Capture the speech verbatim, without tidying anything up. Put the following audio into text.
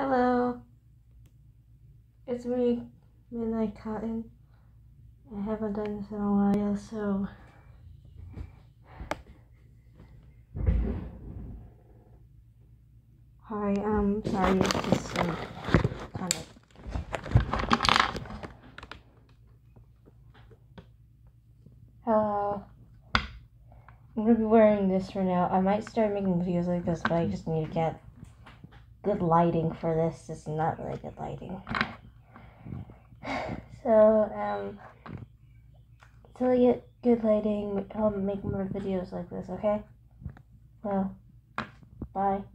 Hello, it's me, Midnight Cotton. I haven't done this in a while, so hi. Um, sorry, it's just um, kind of. Hello. I'm gonna be wearing this for now. I might start making videos like this, but I just need to get good lighting for this. It's not really good lighting. So, um, until I get good lighting, I'll make more videos like this, okay? Well, bye.